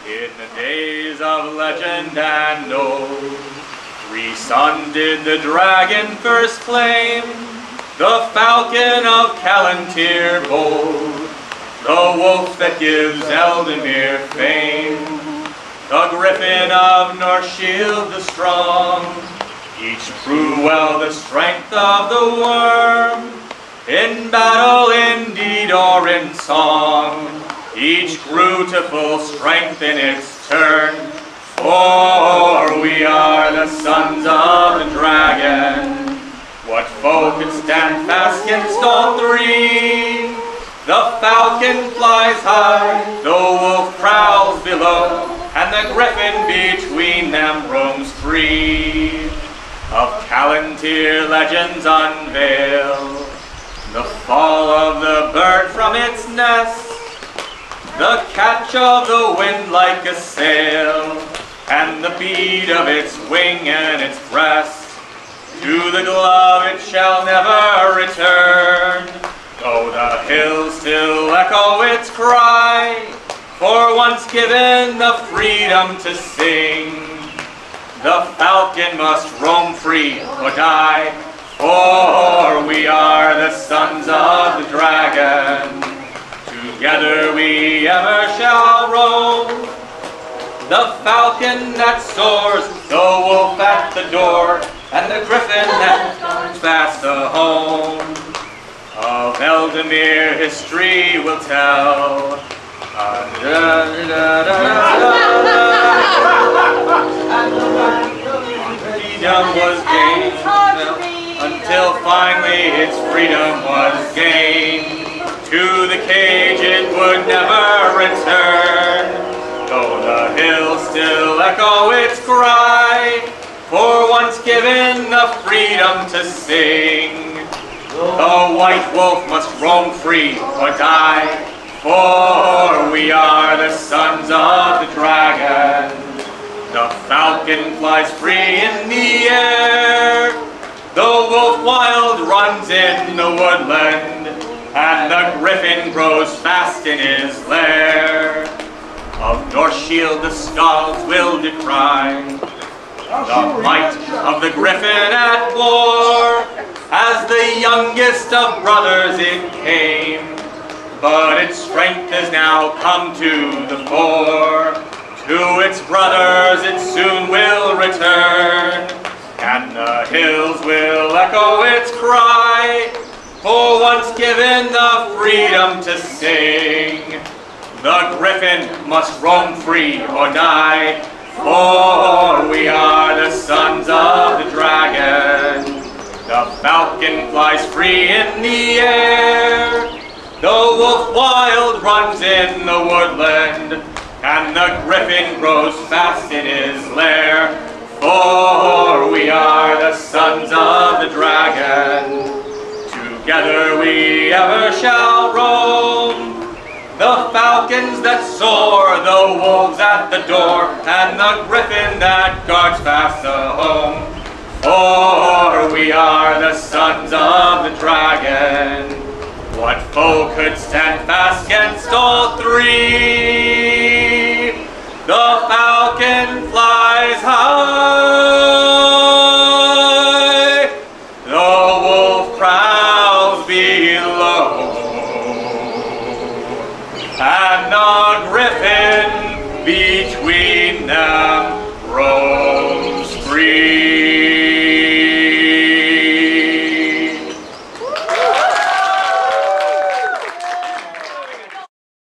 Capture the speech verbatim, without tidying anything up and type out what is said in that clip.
In the days of legend and old, three sons did the dragon first claim, the falcon of Calontir bold, the wolf that gives Ealdormere fame, the griffin of Northshield the strong. Each proved well the strength of the worm, in battle indeed or in song. Each grew to full strength in its turn, for we are the sons of the dragon. What foe could stand fast against all three? The falcon flies high, the wolf prowls below, and the griffin between them roams free. Of Calontir legends unveil the fall of the bird from its nest, the catch of the wind like a sail, and the beat of its wing and its breast. To the glove it shall never return, though the hills still echo its cry, for once given the freedom to sing, the falcon must roam free or die, for we are the sons of the dragon. Together we ever shall roam, the falcon that soars, the wolf at the door, and the griffin that comes fast to home. Of Ealdormere history will tell. Uh, da, da, da, da, da. Freedom was gained, until finally its freedom was gained. To the cage it would never return, though the hills still echo its cry, for once given the freedom to sing, the white wolf must roam free or die, for we are the sons of the dragon. The falcon flies free in the air, the wolf wild runs in the woodland, and the griffin grows fast in his lair. Of Northshield the skalds will decry the might of the griffin at war. As the youngest of brothers it came, but its strength has now come to the fore. To its brothers it soon will return, and the hills will echo its cry, for once given the freedom to sing, the griffin must roam free or die, for we are the sons of the dragon. The falcon flies free in the air, the wolf wild runs in the woodland, and the griffin grows fast in his lair, for we are the sons of the dragon. Together we ever shall roam, the falcons that soar, the wolves at the door, and the griffin that guards fast the home. For we are the sons of the dragon. What foe could stand fast against all three? The falcon flies high, the wolf prowls below, and the griffin between them